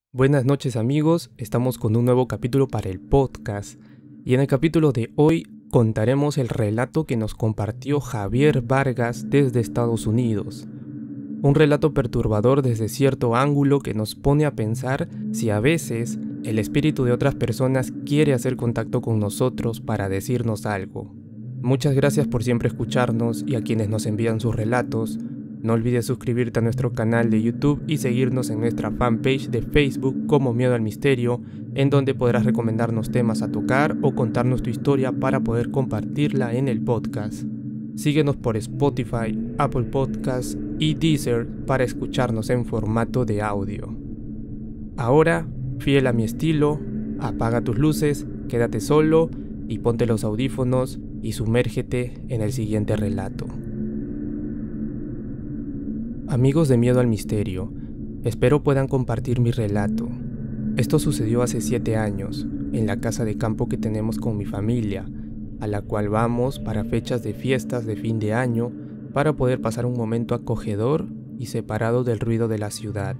Buenas noches amigos, estamos con un nuevo capítulo para el podcast y en el capítulo de hoy contaremos el relato que nos compartió Javier Vargas desde Estados Unidos. Un relato perturbador desde cierto ángulo que nos pone a pensar si a veces el espíritu de otras personas quiere hacer contacto con nosotros para decirnos algo. Muchas gracias por siempre escucharnos y a quienes nos envían sus relatos. No olvides suscribirte a nuestro canal de YouTube y seguirnos en nuestra fanpage de Facebook como Miedo al Misterio, en donde podrás recomendarnos temas a tocar o contarnos tu historia para poder compartirla en el podcast. Síguenos por Spotify, Apple Podcasts y Deezer para escucharnos en formato de audio. Ahora, fiel a mi estilo, apaga tus luces, quédate solo y ponte los audífonos y sumérgete en el siguiente relato. Amigos de Miedo al Misterio, espero puedan compartir mi relato. Esto sucedió hace 7 años, en la casa de campo que tenemos con mi familia, a la cual vamos para fechas de fiestas de fin de año para poder pasar un momento acogedor y separado del ruido de la ciudad.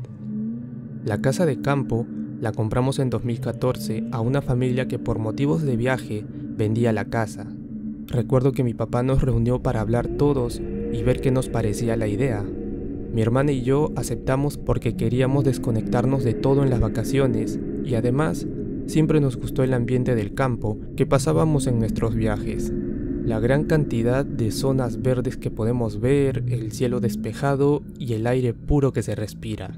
La casa de campo la compramos en 2014 a una familia que por motivos de viaje vendía la casa. Recuerdo que mi papá nos reunió para hablar todos y ver qué nos parecía la idea. Mi hermana y yo aceptamos porque queríamos desconectarnos de todo en las vacaciones y además siempre nos gustó el ambiente del campo que pasábamos en nuestros viajes. La gran cantidad de zonas verdes que podemos ver, el cielo despejado y el aire puro que se respira.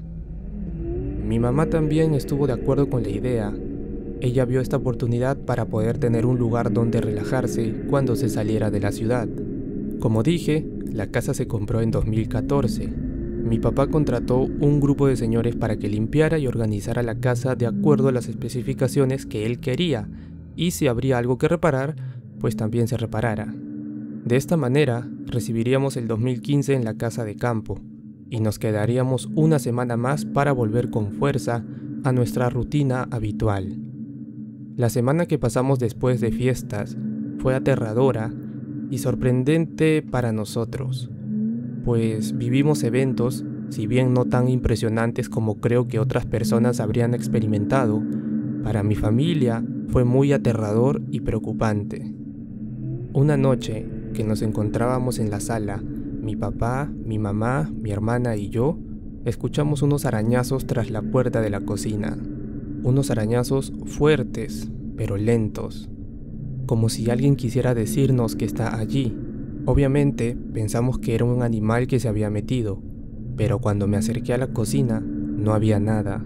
Mi mamá también estuvo de acuerdo con la idea. Ella vio esta oportunidad para poder tener un lugar donde relajarse cuando se saliera de la ciudad. Como dije, la casa se compró en 2014. Mi papá contrató un grupo de señores para que limpiara y organizara la casa de acuerdo a las especificaciones que él quería, y si habría algo que reparar, pues también se reparara. De esta manera, recibiríamos el 2015 en la casa de campo, y nos quedaríamos una semana más para volver con fuerza a nuestra rutina habitual. La semana que pasamos después de fiestas fue aterradora y sorprendente para nosotros, pues vivimos eventos, si bien no tan impresionantes como creo que otras personas habrían experimentado. Para mi familia fue muy aterrador y preocupante. Una noche que nos encontrábamos en la sala, mi papá, mi mamá, mi hermana y yo, escuchamos unos arañazos tras la puerta de la cocina. Unos arañazos fuertes, pero lentos, como si alguien quisiera decirnos que está allí. Obviamente pensamos que era un animal que se había metido, pero cuando me acerqué a la cocina no había nada.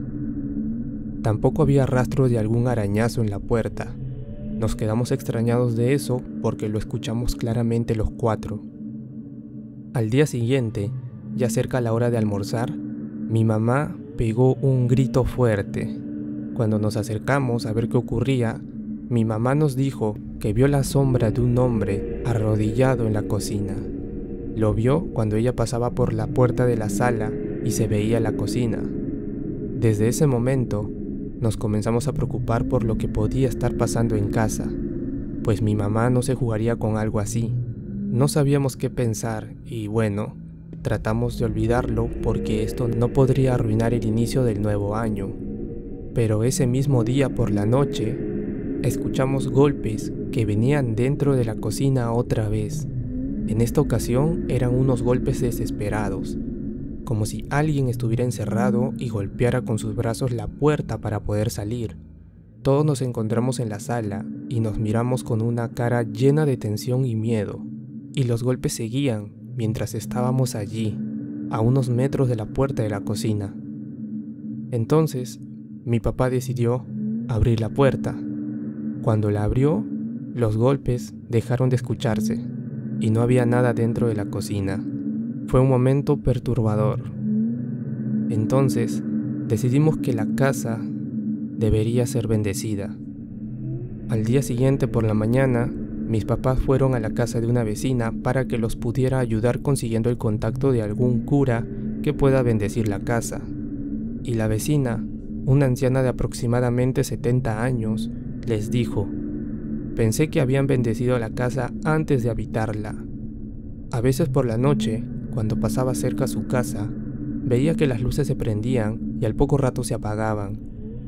Tampoco había rastro de algún arañazo en la puerta. Nos quedamos extrañados de eso porque lo escuchamos claramente los 4. Al día siguiente, ya cerca a la hora de almorzar, mi mamá pegó un grito fuerte. Cuando nos acercamos a ver qué ocurría, mi mamá nos dijo que vio la sombra de un hombre arrodillado en la cocina. Lo vio cuando ella pasaba por la puerta de la sala y se veía la cocina. Desde ese momento, nos comenzamos a preocupar por lo que podía estar pasando en casa, pues mi mamá no se jugaría con algo así. No sabíamos qué pensar y bueno, tratamos de olvidarlo porque esto no podría arruinar el inicio del nuevo año. Pero ese mismo día por la noche, escuchamos golpes que venían dentro de la cocina otra vez. En esta ocasión eran unos golpes desesperados, como si alguien estuviera encerrado y golpeara con sus brazos la puerta para poder salir. Todos nos encontramos en la sala y nos miramos con una cara llena de tensión y miedo, y los golpes seguían mientras estábamos allí, a unos metros de la puerta de la cocina. Entonces, mi papá decidió abrir la puerta. Cuando la abrió, los golpes dejaron de escucharse y no había nada dentro de la cocina. Fue un momento perturbador. Entonces, decidimos que la casa debería ser bendecida. Al día siguiente por la mañana, mis papás fueron a la casa de una vecina para que los pudiera ayudar consiguiendo el contacto de algún cura que pueda bendecir la casa. Y la vecina, una anciana de aproximadamente 70 años, les dijo: pensé que habían bendecido la casa antes de habitarla. A veces por la noche, cuando pasaba cerca a su casa, veía que las luces se prendían y al poco rato se apagaban,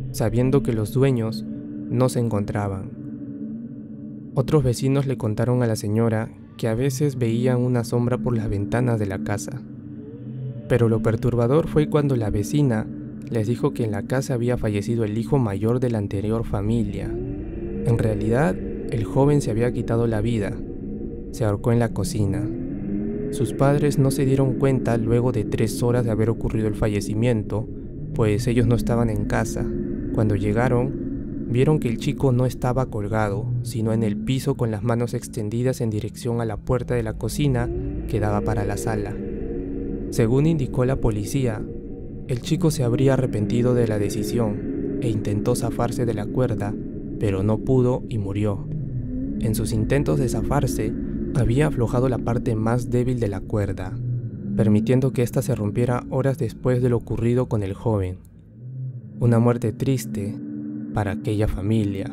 sabiendo que los dueños no se encontraban. Otros vecinos le contaron a la señora que a veces veían una sombra por las ventanas de la casa. Pero lo perturbador fue cuando la vecina les dijo que en la casa había fallecido el hijo mayor de la anterior familia. En realidad, el joven se había quitado la vida. Se ahorcó en la cocina. Sus padres no se dieron cuenta luego de 3 horas de haber ocurrido el fallecimiento, pues ellos no estaban en casa. Cuando llegaron, vieron que el chico no estaba colgado, sino en el piso con las manos extendidas en dirección a la puerta de la cocina que daba para la sala. Según indicó la policía, el chico se habría arrepentido de la decisión e intentó zafarse de la cuerda, pero no pudo y murió. En sus intentos de zafarse, había aflojado la parte más débil de la cuerda, permitiendo que ésta se rompiera horas después de lo ocurrido con el joven. Una muerte triste para aquella familia.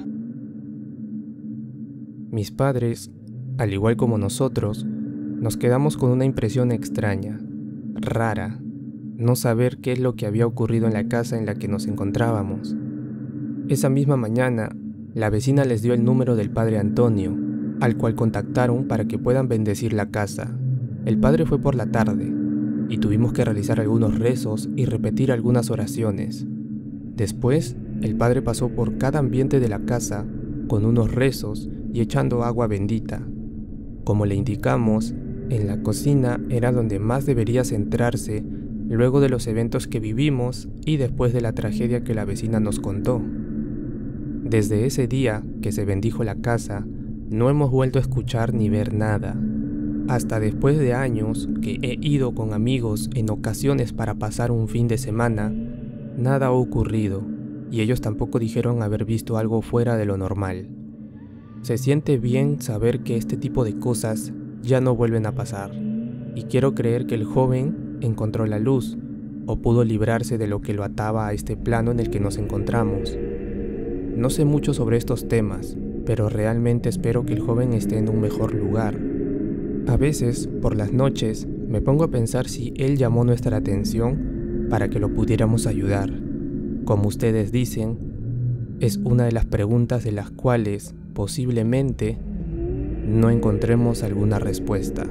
Mis padres, al igual como nosotros, nos quedamos con una impresión extraña, rara, no saber qué es lo que había ocurrido en la casa en la que nos encontrábamos. Esa misma mañana, la vecina les dio el número del padre Antonio, al cual contactaron para que puedan bendecir la casa. El padre fue por la tarde, y tuvimos que realizar algunos rezos y repetir algunas oraciones. Después, el padre pasó por cada ambiente de la casa con unos rezos y echando agua bendita. Como le indicamos, en la cocina era donde más debería centrarse luego de los eventos que vivimos y después de la tragedia que la vecina nos contó. Desde ese día que se bendijo la casa, no hemos vuelto a escuchar ni ver nada. Hasta después de años que he ido con amigos en ocasiones para pasar un fin de semana, nada ha ocurrido y ellos tampoco dijeron haber visto algo fuera de lo normal. Se siente bien saber que este tipo de cosas ya no vuelven a pasar, y quiero creer que el joven encontró la luz o pudo librarse de lo que lo ataba a este plano en el que nos encontramos. No sé mucho sobre estos temas, pero realmente espero que el joven esté en un mejor lugar. A veces, por las noches, me pongo a pensar si él llamó nuestra atención para que lo pudiéramos ayudar. Como ustedes dicen, es una de las preguntas de las cuales, posiblemente, no encontremos alguna respuesta.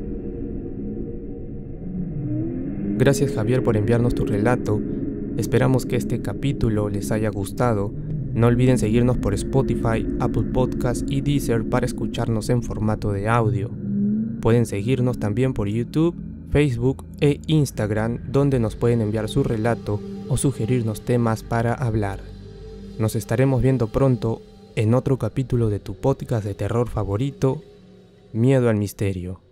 Gracias, Javier, por enviarnos tu relato. Esperamos que este capítulo les haya gustado. No olviden seguirnos por Spotify, Apple Podcasts y Deezer para escucharnos en formato de audio. Pueden seguirnos también por YouTube, Facebook e Instagram, donde nos pueden enviar su relato o sugerirnos temas para hablar. Nos estaremos viendo pronto en otro capítulo de tu podcast de terror favorito, Miedo al Misterio.